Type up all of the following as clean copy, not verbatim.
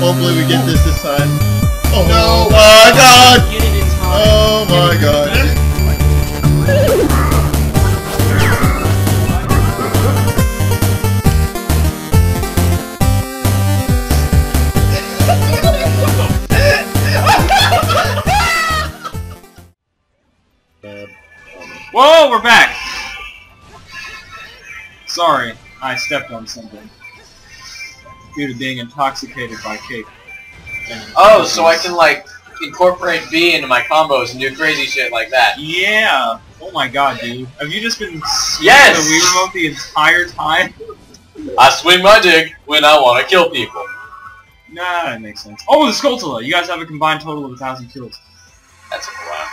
Hopefully we get this time. Oh No. my god! Get it in time. Oh my god. Whoa, we're back! Sorry, I stepped on something. Due to being intoxicated by cake. Oh, so I can like incorporate B into my combos and do crazy shit like that. Yeah! Oh my god, dude. Have you just been Yes! the Wii Remote the entire time? I swing my dick when I want to kill people. Nah, that makes sense. Oh, the Skulltula! You guys have a combined total of 1,000 kills. That's a lot.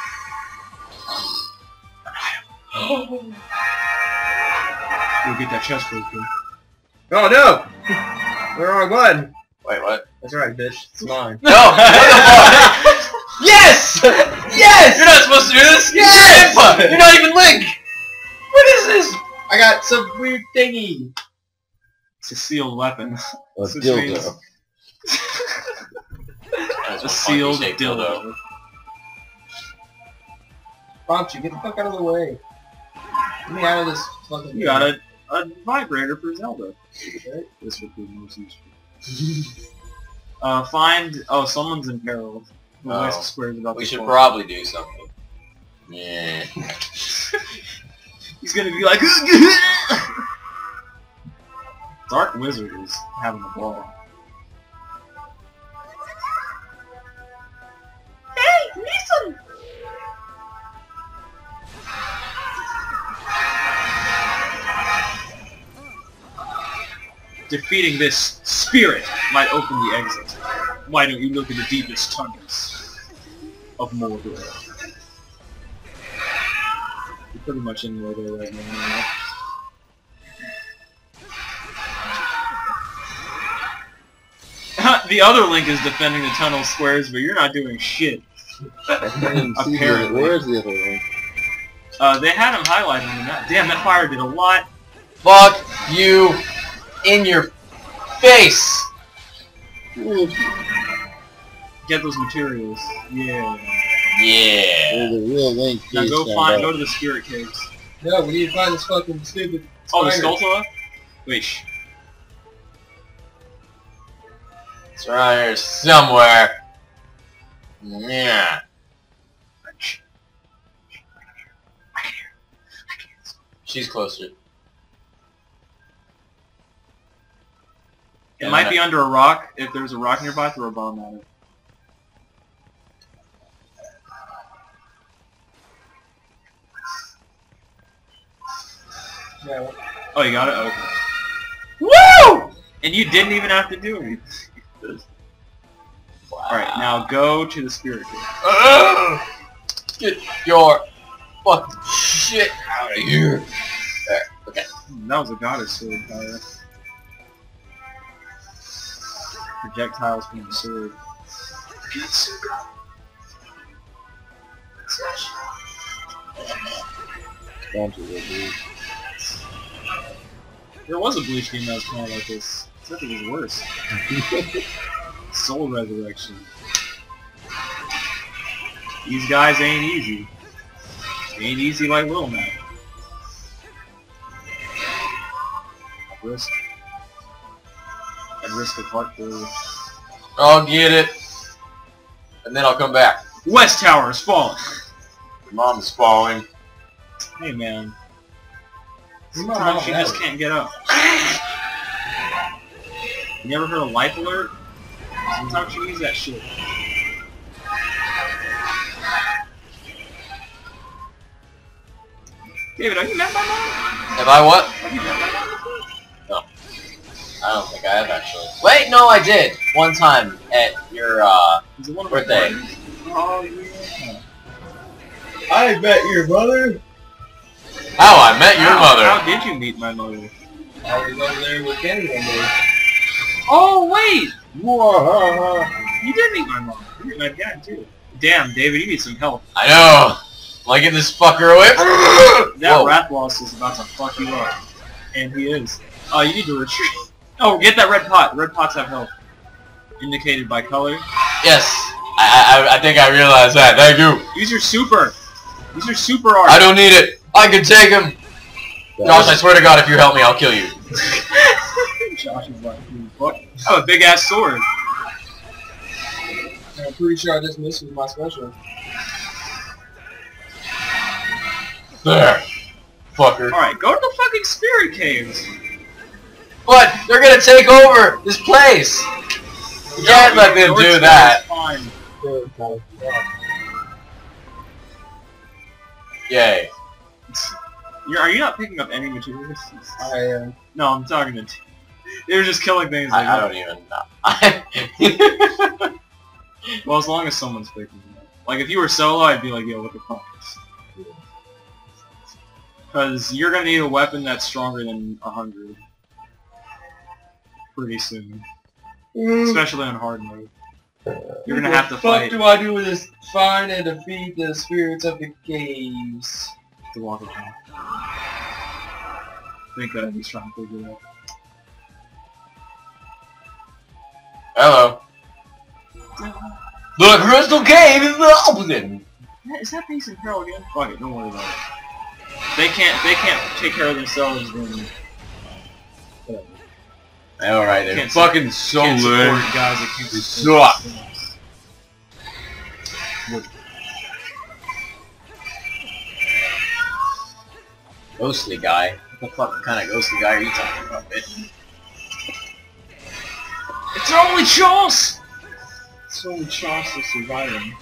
You'll get that chest real quick. Oh no! The wrong button. Wait, what? That's right, bitch. It's mine. No! What the fuck? Yes! Yes! You're not supposed to do this! Yes! Grandpa! You're not even Link! What is this? I got some weird thingy. It's a sealed weapon. A Which means- dildo. That's A one sealed funky-shaped dildo. Bonchi, get the fuck out of the way. Get me out of this fucking You got a vibrator for Zelda. This would be most useful. Find... Oh, someone's in peril. The Oh. West Square's about We to should fall. probably do something. Yeah. He's gonna be like... Dark Wizard is having a ball. Hey, listen! Defeating this spirit might open the exit. Why don't you look at the deepest tunnels of Mordor? You're pretty much in Mordor right now. The other Link is defending the tunnel squares, but you're not doing shit. Apparently. Where's the other one? They had him highlighted on the map. Damn, that fire did a lot. Fuck you in your face! Get those materials. Yeah. Yeah. There's a real Link. Now piece go found go out. to the spirit caves. No, we need to find this fucking stupid Oh, the spider. Skulltula? Wait, shh. It's around here somewhere. Yeah. She's closer. It might be under a rock. If there's a rock nearby, throw a bomb at it. Yeah. Oh, you got it? Okay. Woo! And you didn't even have to do anything. Alright, now go to the spirit cave. Get your fucking shit out of here. There. Okay. That was a goddess sword fire. Projectiles from the sword. Bunch of it, dude. There was a Bleach game that was kind of like this, except it was worse. Soul Resurrection. These guys ain't easy. Ain't easy like Little Mac. At risk of heart failure. I'll get it. And then I'll come back. West Tower is falling! Mom's falling. Hey man. Leave my Sometimes mom she just out. can't get up. You never heard of life alert? Sometimes she needs that shit. David, are you met my mom? Have I what? Have you met my mom before? No. I don't think I have actually. Wait, no, I did. One time at your, Is it one of my birthday. friends? Oh yeah. I bet your brother. How I Met Your Mother. How did you meet my mother? I was over there with Kenny one day. Oh wait! Whoa, You did meet my mom. You met my dad too. Damn, David, you need some help. I know. Am I getting this fucker away? That Whoa. Rathalos is about to fuck you up. And he is. Oh, you need to retreat. Oh, get that red pot. Red pots have health. indicated by color. Yes. I think I realized that. Thank you. Use your super. Use your super art. I don't need it. I can take him. Josh, I swear to God, if you help me, I'll kill you. Josh is like, what? I have a big ass sword. I'm pretty sure I just missed with my special. There. Fucker. Alright, go to the fucking spirit caves. But they're gonna take over this place. You can't let them do that. Fine. Yay. Are you not picking up any materials? I am. No, I'm talking to... They were just killing things like I don't even know. Well, as long as someone's picking them up. Like, if you were solo, I'd be like, yo, what the fuck? Because you're gonna need a weapon that's stronger than 100. Pretty soon. Especially on hard mode. You're gonna have to fight. What do I do with this? Find and defeat the spirits of the caves. To walk around. I think that he's trying to figure it out. Hello. The crystal cave is open. Is that Base and Pearl again? Fuck it, don't worry about it. They can't take care of themselves then. Alright, they're Can't fucking so Can't good. support guys that keep They suck. Ghostly guy? What the fuck kind of ghostly guy are you talking about, bitch? It's our only chance! It's our only chance of surviving.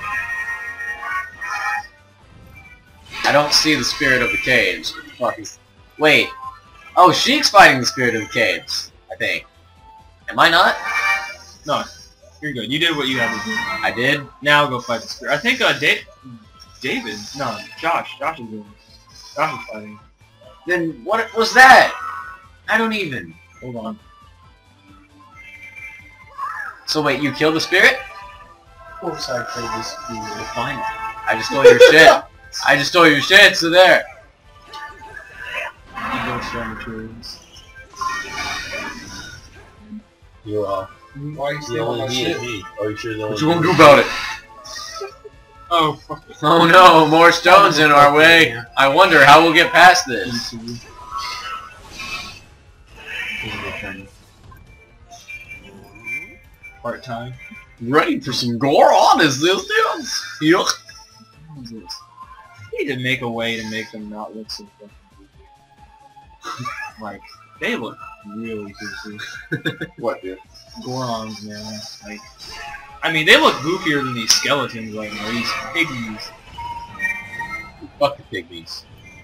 I don't see the spirit of the caves. What the fuck is... Wait. Oh, Sheik's fighting the spirit of the caves, I think. Am I not? No, you're good. You did what you had to do. I did? Now go fight the spirit. I think David. No, Josh. Josh is doing it. Josh is fighting. Then what was that? I don't even. Hold on. So wait, you killed the spirit? Of course I played this spirit. Fine. I just stole your shit. I just stole your shit, so there. You go strong materials. You're off. Why are you stealing my shit? Are you sure What you gonna do about it? Oh, fuck. Oh no, more stones in our way. I wonder how we'll get past this. Part-time. Ready for some gore on is this dudes? Yuck. What is this? We need to make a way to make them not look so fucking goofy. Like, they look really goofy. What, dude? Gorons, man. Like, I mean, they look goofier than these skeletons right now. These pygmies. Fuck the pygmies.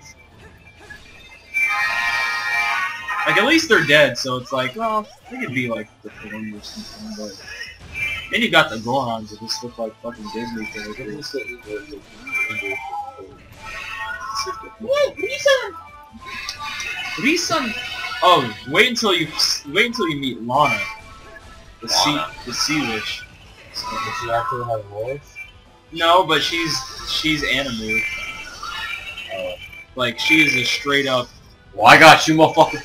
Like, at least they're dead, so it's like, well, they could be like deformed or something, but... Then you got the Gorons that just look like fucking Disney characters. What? Risa? Oh, wait until you meet Lana. The sea witch. Does she actually have a voice? No, but she's anime. Like, she is a straight up... Well, I got you, motherfucker.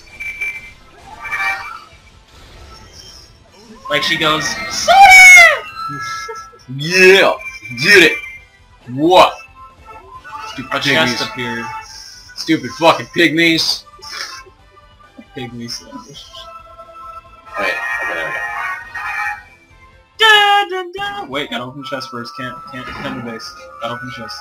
Like, she goes, Yeah! Did it! What? Stupid a chest pygmies. appeared. Stupid fucking pygmies. Pygmy sandwich. Wait, okay, there we go. Da, da, da. Wait, gotta open chest first. Can't defend the base. Gotta open chest.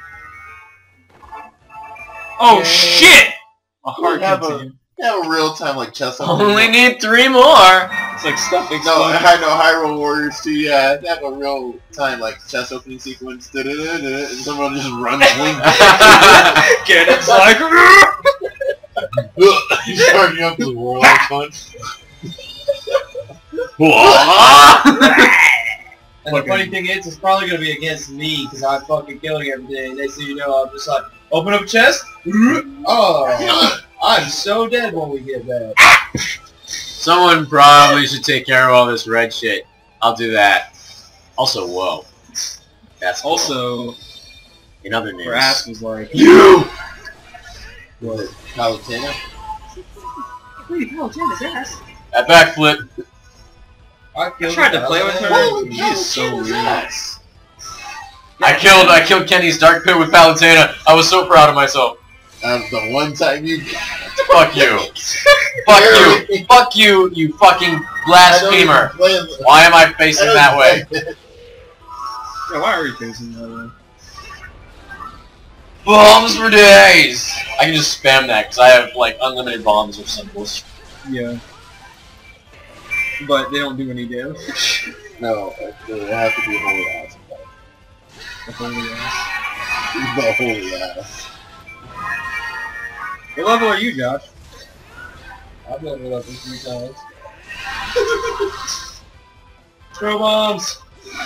Oh shit! A heart container. Have a real time like chess. Only need 3 more! It's like stuff No, exploding. I know Hyrule Warriors too. Yeah, they have a real time like chest opening sequence. Da, da, da, da, and someone just runs link. Get it's like. He's starting up the world punch. And the funny thing is, it's probably gonna be against me because I'm fucking killing every day. Next thing you know, I'm just like, open up chest. Oh, I'm so dead when we get back. Someone probably should take care of all this red shit. I'll do that. Also, whoa. That's cool. Also, in other news. her ass was like. You! What? Palutena? Wait, no, Janice ass. That backflip. I tried to play with her. Holy She cow, is so Ken's weird. ass. I killed Kenny's Dark Pit with Palutena. I was so proud of myself. The one time you Fuck you. Fuck you. Fuck you, you fucking blasphemer. Why am I facing that way? Yeah, why are you facing that way? Bombs for days! I can just spam that because I have like unlimited bombs or symbols. Yeah. But they don't do any damage. No, it has to be holy ass. The holy ass. The holy ass. What level are you, Josh? I've leveled up 3 times. Throw bombs!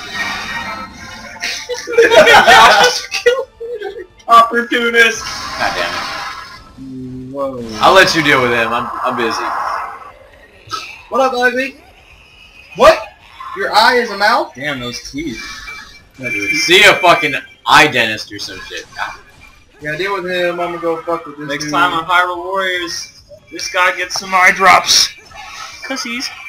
Opportunist! God damn it. Whoa. I'll let you deal with him. I'm busy. What up, ugly? What? Your eye is a mouth? Damn, those teeth. See a fucking eye dentist or some shit. Yeah, deal with him. I'm gonna go fuck with this Next dude. time on Hyrule Warriors, this guy gets some eye drops. Cause he's